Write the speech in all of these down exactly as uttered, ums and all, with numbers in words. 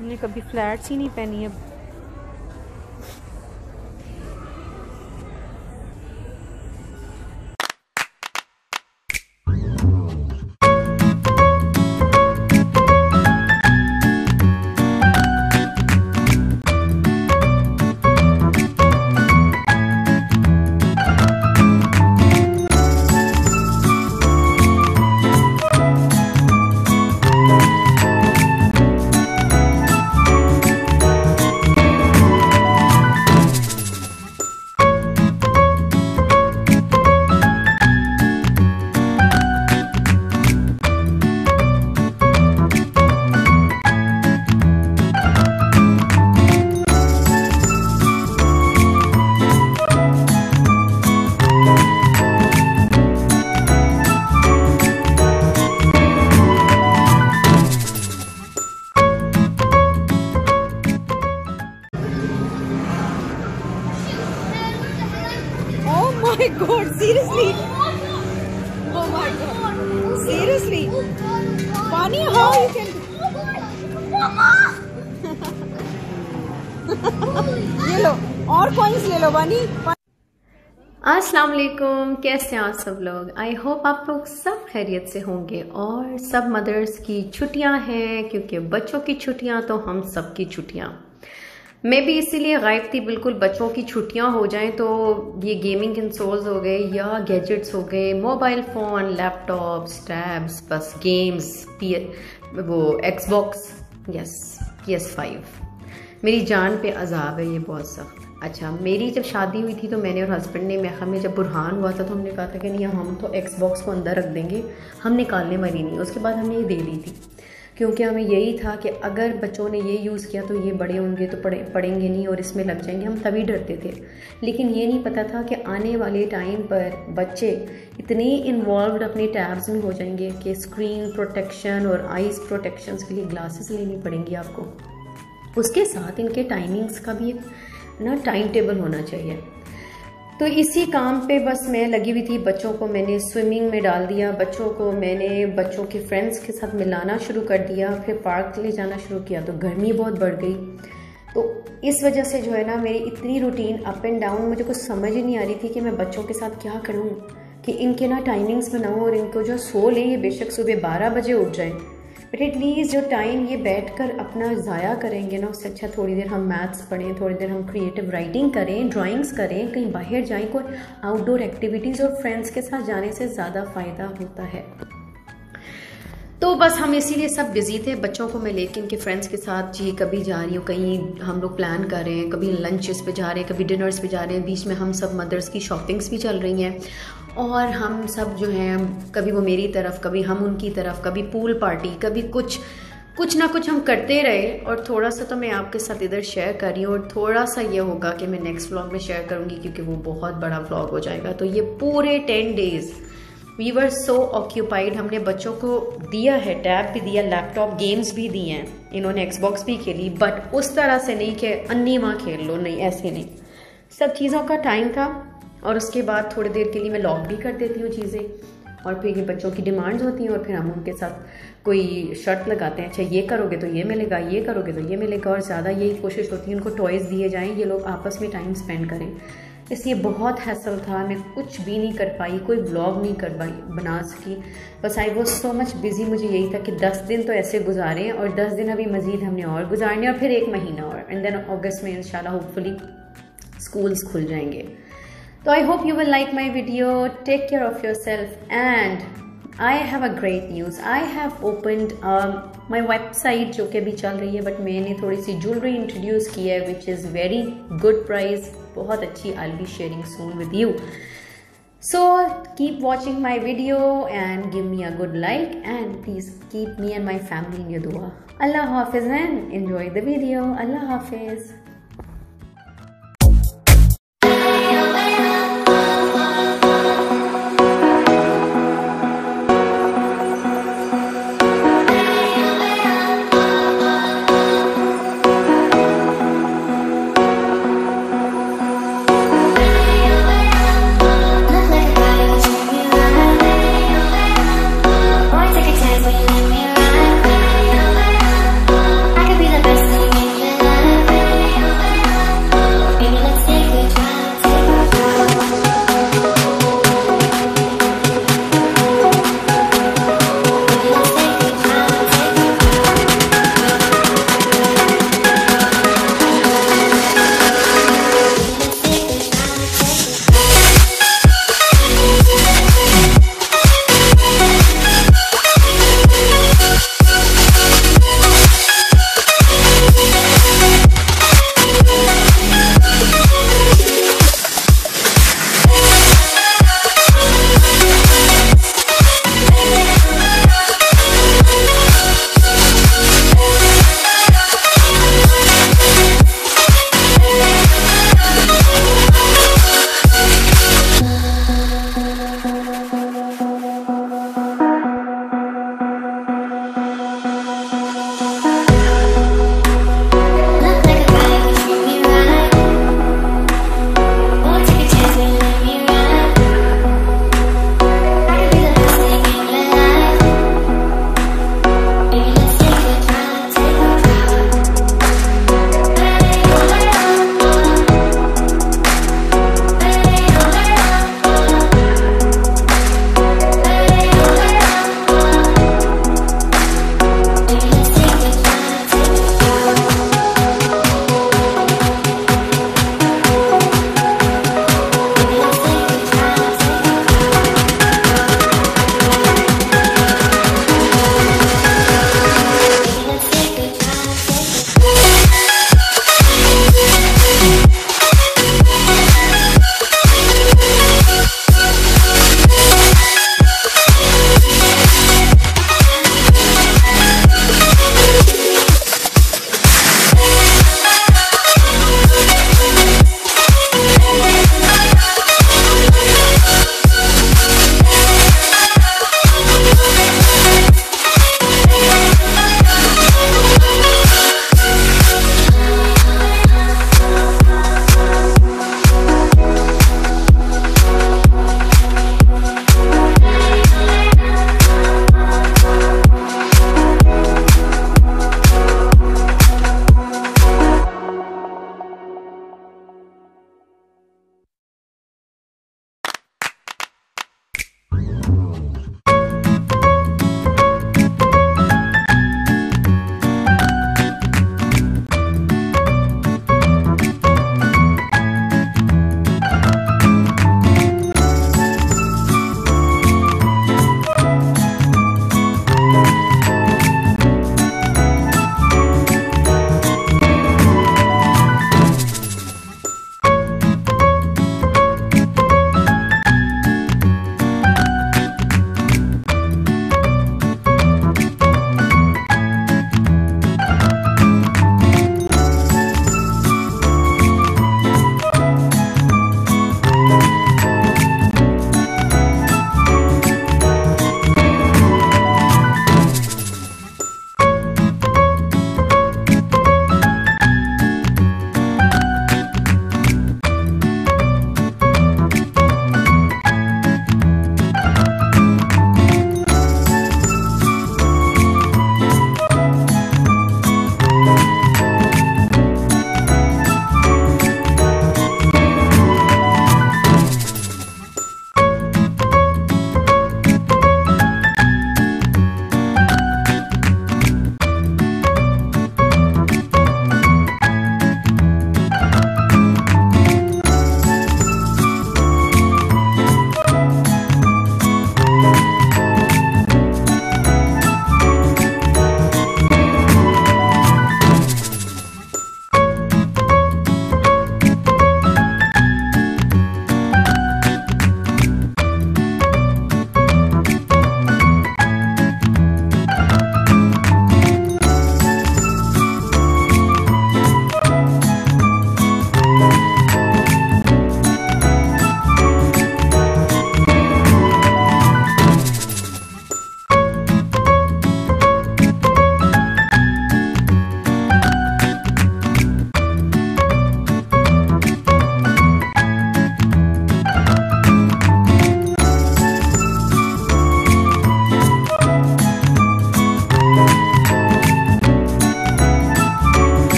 हमने कभी फ्लैट्स ही नहीं पहनी है। my god, seriously? Oh my god, seriously? Vani, how you can... ये लो और कॉइंस ले लो वानी। अस्सलाम वालेकुम, कैसे हैं आप सब लोग? आई होप आप लोग सब खैरियत से होंगे और सब मदर्स की छुट्टियां हैं, क्योंकि बच्चों की छुट्टियां तो हम सब की छुट्टियां। मैं भी इसीलिए गायब थी बिल्कुल। बच्चों की छुट्टियां हो जाएं तो ये गेमिंग कंसोल्स हो गए या गैजेट्स हो गए, मोबाइल फ़ोन, लैपटॉप्स, टैब्स, बस गेम्स, पी वो Xbox, yes P S five, मेरी जान पे अजाब है ये बहुत सख्त। अच्छा, मेरी जब शादी हुई थी तो मैंने और हस्बैंड ने, मैं हमें जब बुरहान हुआ था तो हमने कहा था कि नहीं हम तो एक्सबॉक्स को अंदर रख देंगे, हम निकालने वाली नहीं। उसके बाद हमने ये दे दी थी, क्योंकि हमें यही था कि अगर बच्चों ने ये यूज़ किया तो ये बड़े होंगे तो पढ़े पढ़ेंगे नहीं और इसमें लग जाएंगे। हम तभी डरते थे, लेकिन ये नहीं पता था कि आने वाले टाइम पर बच्चे इतने इन्वॉल्व अपने टैब्स में हो जाएंगे कि स्क्रीन प्रोटेक्शन और आइज़ प्रोटेक्शन के लिए ग्लासेस लेनी पड़ेंगी आपको। उसके साथ इनके टाइमिंग्स का भी एक ना टाइम टेबल होना चाहिए। तो इसी काम पे बस मैं लगी हुई थी। बच्चों को मैंने स्विमिंग में डाल दिया, बच्चों को मैंने बच्चों के फ्रेंड्स के साथ मिलाना शुरू कर दिया, फिर पार्क ले जाना शुरू किया। तो गर्मी बहुत बढ़ गई, तो इस वजह से जो है ना मेरी इतनी रूटीन अप एंड डाउन, मुझे कुछ समझ ही नहीं आ रही थी कि मैं बच्चों के साथ क्या करूँ कि इनके ना टाइमिंग्स बनाऊँ और इनको जो सो लें, ये बेशक सुबह बारह बजे उठ जाएँ, बट एटलीस्ट जो टाइम ये बैठकर अपना ज़ाया करेंगे ना, उससे अच्छा थोड़ी देर हम मैथ्स पढ़ें, थोड़ी देर हम क्रिएटिव राइटिंग करें, ड्राइंग्स करें, कहीं बाहर जाएं, कोई आउटडोर एक्टिविटीज़ और फ्रेंड्स के साथ जाने से ज़्यादा फ़ायदा होता है। तो बस हम इसीलिए सब बिज़ी थे। बच्चों को मैं लेके इनके फ्रेंड्स के साथ जी कभी जा रही हूँ, कहीं हम लोग प्लान कर रहे हैं, कभी लंचेस पे जा रहे हैं, कभी डिनर्स पे जा रहे हैं, बीच में हम सब मदर्स की शॉपिंग्स भी चल रही हैं और हम सब जो हैं कभी वो मेरी तरफ, कभी हम उनकी तरफ, कभी पूल पार्टी, कभी कुछ कुछ ना कुछ हम करते रहे। और थोड़ा सा तो मैं आपके साथ इधर शेयर कर रही हूँ और थोड़ा सा ये होगा कि मैं नेक्स्ट व्लॉग में शेयर करूँगी, क्योंकि वो बहुत बड़ा व्लॉग हो जाएगा। तो ये पूरे ten days we were so occupied. हमने बच्चों को दिया है, टैब भी दिया, लैपटॉप, गेम्स भी दिए हैं, इन्होंने एक्सबॉक्स भी खेली, बट उस तरह से नहीं कि अन्नी वहाँ खेल लो, नहीं, ऐसे नहीं। सब चीज़ों का टाइम था और उसके बाद थोड़ी देर के लिए मैं लॉक भी कर देती हूँ चीज़ें, और फिर ये बच्चों की डिमांड्स होती हैं और फिर हम उनके साथ कोई शर्त लगाते हैं, अच्छा ये करोगे तो ये मिलेगा, ये करोगे तो ये मिलेगा, और ज़्यादा यही कोशिश होती है उनको टॉयज़ दिए जाएँ, ये लोग आपस में टाइम स्पेंड करें। इसलिए बहुत हैसल था, मैं कुछ भी नहीं कर पाई, कोई व्लॉग नहीं कर पाई, बना सकी। बस I was so much busy. मुझे यही था कि दस दिन तो ऐसे गुजारे और दस दिन अभी मज़ीद हमने और गुजारने, और फिर एक महीना और, एंड देन अगस्त में इंशाल्लाह होपफुली स्कूल्स खुल जाएंगे। तो I hope you will like my video. Take care of yourself and I have a great news. I have opened my website जो कि अभी चल रही है, बट मैंने थोड़ी सी ज्वेलरी इंट्रोड्यूस की है which is very good price, बहुत अच्छी। I will be sharing soon with you, so keep watching my video and give me a good like and please keep me and my family in your दुआ। अल्लाह हाफिज़ and enjoy the video. अल्लाह हाफिज़। I could be the best.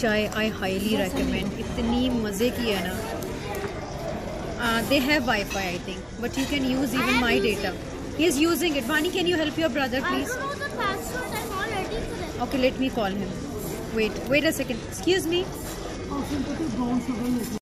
चाय I highly recommend, इतनी मज़े की है ना. They have WiFi I think, but you can use even my data. He is using it. Vani, can you help your brother please? Okay, let me call him. Wait, wait a second. Excuse me.